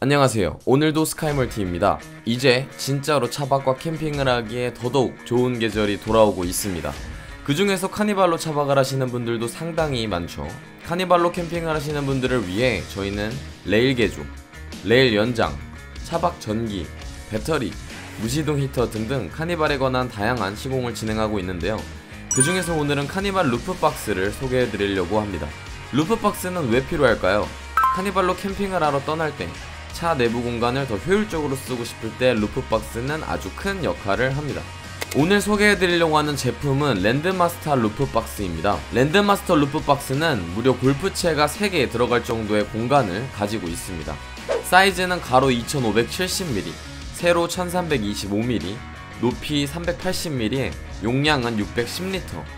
안녕하세요. 오늘도 스카이멀티입니다. 이제 진짜로 차박과 캠핑을 하기에 더더욱 좋은 계절이 돌아오고 있습니다. 그 중에서 카니발로 차박을 하시는 분들도 상당히 많죠. 카니발로 캠핑을 하시는 분들을 위해 저희는 레일 개조, 레일 연장, 차박 전기, 배터리, 무시동 히터 등등 카니발에 관한 다양한 시공을 진행하고 있는데요. 그 중에서 오늘은 카니발 루프박스를 소개해드리려고 합니다. 루프박스는 왜 필요할까요? 카니발로 캠핑을 하러 떠날 때 차 내부 공간을 더 효율적으로 쓰고 싶을 때 루프박스는 아주 큰 역할을 합니다. 오늘 소개해드리려고 하는 제품은 랜드마스터 루프박스입니다. 랜드마스터 루프박스는 무려 골프채가 3개 들어갈 정도의 공간을 가지고 있습니다. 사이즈는 가로 2570mm, 세로 1325mm, 높이 380mm에 용량은 610L,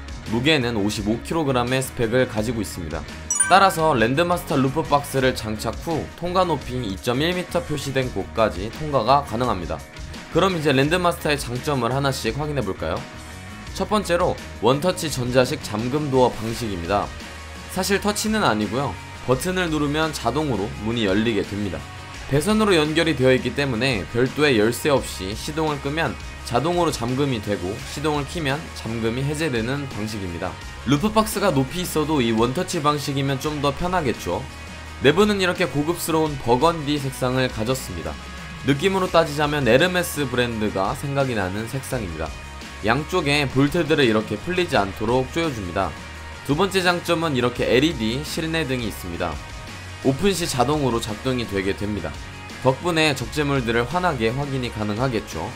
무게는 55kg의 스펙을 가지고 있습니다. 따라서 랜드마스터 루프박스를 장착 후 통과 높이 2.1m 표시된 곳까지 통과가 가능합니다. 그럼 이제 랜드마스터의 장점을 하나씩 확인해볼까요? 첫 번째로 원터치 전자식 잠금 도어 방식입니다. 사실 터치는 아니고요, 버튼을 누르면 자동으로 문이 열리게 됩니다. 배선으로 연결이 되어 있기 때문에 별도의 열쇠 없이 시동을 끄면 자동으로 잠금이 되고 시동을 키면 잠금이 해제되는 방식입니다. 루프박스가 높이 있어도 이 원터치 방식이면 좀 더 편하겠죠. 내부는 이렇게 고급스러운 버건디 색상을 가졌습니다. 느낌으로 따지자면 에르메스 브랜드가 생각이 나는 색상입니다. 양쪽에 볼트들을 이렇게 풀리지 않도록 조여줍니다. 두 번째 장점은 이렇게 LED 실내등이 있습니다. 오픈 시 자동으로 작동이 되게 됩니다. 덕분에 적재물들을 환하게 확인이 가능하겠죠.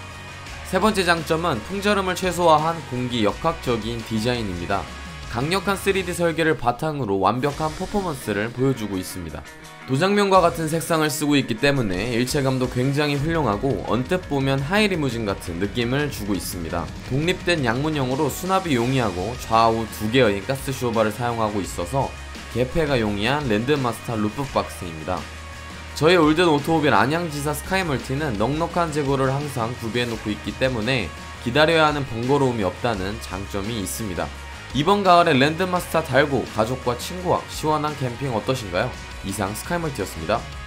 세 번째 장점은 풍절음을 최소화한 공기 역학적인 디자인입니다. 강력한 3D 설계를 바탕으로 완벽한 퍼포먼스를 보여주고 있습니다. 도장면과 같은 색상을 쓰고 있기 때문에 일체감도 굉장히 훌륭하고 언뜻 보면 하이리무진 같은 느낌을 주고 있습니다. 독립된 양문형으로 수납이 용이하고 좌우 2개의 가스 쇼바를 사용하고 있어서 개폐가 용이한 랜드마스터 루프박스입니다. 저희 올든 오토모빌 안양지사 스카이멀티는 넉넉한 재고를 항상 구비해놓고 있기 때문에 기다려야 하는 번거로움이 없다는 장점이 있습니다. 이번 가을에 랜드마스터 달고 가족과 친구와 시원한 캠핑 어떠신가요? 이상 스카이멀티였습니다.